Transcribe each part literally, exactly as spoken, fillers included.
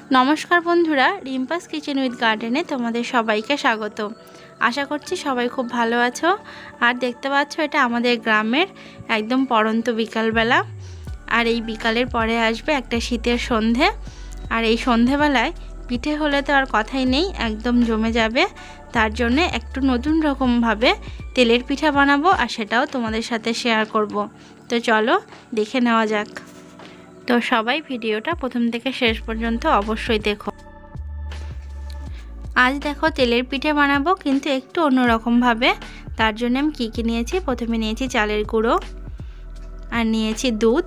नमस्कार बंधुरा रिम्पास kitchen with गार्डेने तोमादेर सबाइके स्वागत। आशा करछि सबाई खूब भालो आछो। और देखते पाच्छो एटा आमादेर ग्रामेर एकदम पड़ন্ত बिकाल बेला। और এই বিকালের পরে আসবে একটা শীতের সন্ধে। আর এই সন্ধেবেলায় পিঠে হলে তো আর কথাই নেই, একদম জমে যাবে। তার জন্য একটু নতুন রকম ভাবে তেলের পিঠা বানাবো আর সেটাও তোমাদের সাথে শেয়ার করব। তো চলো দেখে নেওয়া যাক। তো সবাই ভিডিওটা প্রথম থেকে শেষ পর্যন্ত অবশ্যই দেখো। আজ দেখো তেলের পিঠে বানাবো কিন্তু একটু অন্যরকম ভাবে। তার জন্য আমি কি কি নিয়েছি, প্রথমে নিয়েছি চালের গুঁড়ো, আর নিয়েছি দুধ,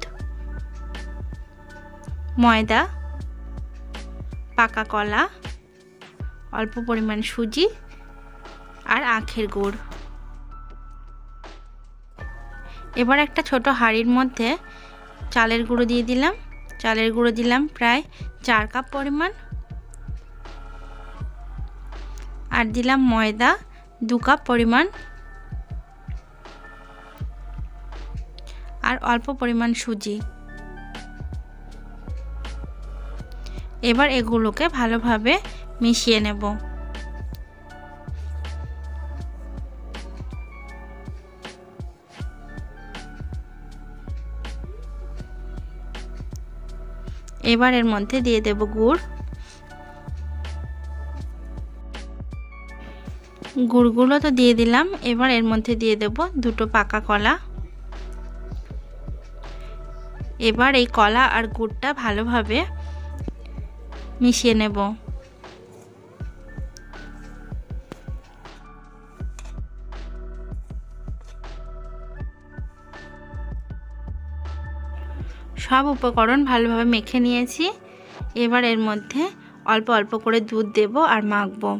ময়দা, পাকা কলা, অল্প পরিমাণ সুজি আর আখের গুড়। এবার একটা ছোট হাঁড়ির মধ্যে চালের গুঁড়ো দিয়ে দিলাম। চালের গুঁড়ো দিলাম প্রায় চার কাপ পরিমাণ, আর দিলাম ময়দা দু কাপ পরিমাণ, আর অল্প পরিমাণ সুজি। এবার এগুলোকে ভালোভাবে মিশিয়ে নেব। এবার এর মধ্যে দিয়ে দেব গুড়। গুড়গুলো তো দিয়ে দিলাম। এবার এর মধ্যে দিয়ে দেব দুটো পাকা কলা। এবার এই কলা আর গুড়টা ভালোভাবে মিশিয়ে নেব। সব উপকরণ ভালোভাবে মেখে নিয়েছি। এবার এর মধ্যে অল্প অল্প করে দুধ দেব আর মাখবো।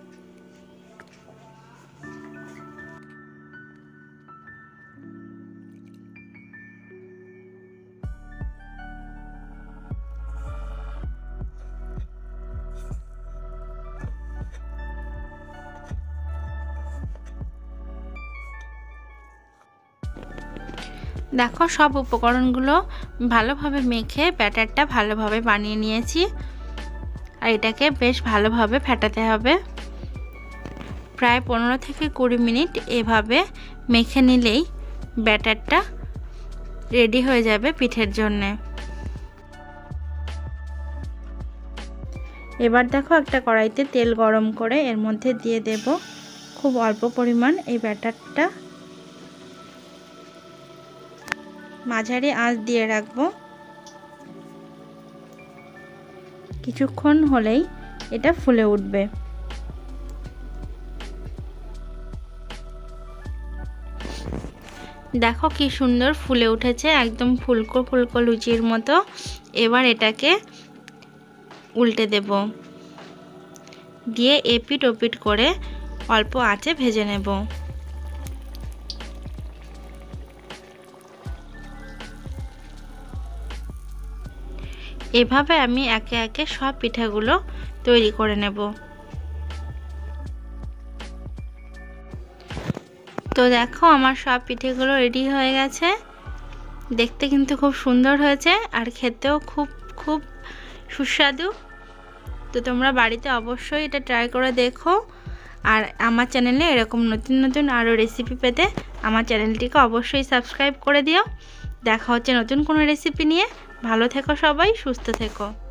দেখো সব উপকরণগুলো ভালোভাবে মেখে ব্যাটারটা ভালোভাবে বানিয়ে নিয়েছি। আর এটাকে বেশ ভালোভাবে ফেটাতে হবে। প্রায় পনেরো থেকে কুড়ি মিনিট এভাবে মেখে নিলেই ব্যাটারটা রেডি হয়ে যাবে পিঠের জন্যে। এবার দেখো একটা কড়াইতে তেল গরম করে এর মধ্যে দিয়ে দেব খুব অল্প পরিমাণ এই ব্যাটারটা। মাঝারি আঁচ দিয়ে রাখবো। কিছুক্ষণ হলেই এটা ফুলে উঠবে। দেখো কি সুন্দর ফুলে উঠেছে, একদম ফুলকো ফুলকো লুচির মতো। এবার এটাকে উল্টে দেব, দিয়ে এপিট ওপিট করে অল্প আঁচে ভেজে নেব। এভাবে আমি একে একে সব পিঠাগুলো তৈরি করে নেব। তো দেখো আমার সব পিঠেগুলো রেডি হয়ে গেছে। দেখতে কিন্তু খুব সুন্দর হয়েছে আর খেতেও খুব খুব সুস্বাদু। তো তোমরা বাড়িতে অবশ্যই এটা ট্রাই করে দেখো। আর আমার চ্যানেলে এরকম নতুন নতুন আরও রেসিপি পেতে আমার চ্যানেলটিকে অবশ্যই সাবস্ক্রাইব করে দিও। দেখা হচ্ছে নতুন কোনো রেসিপি নিয়ে। ভালো থেকো সবাই, সুস্থ থেকো।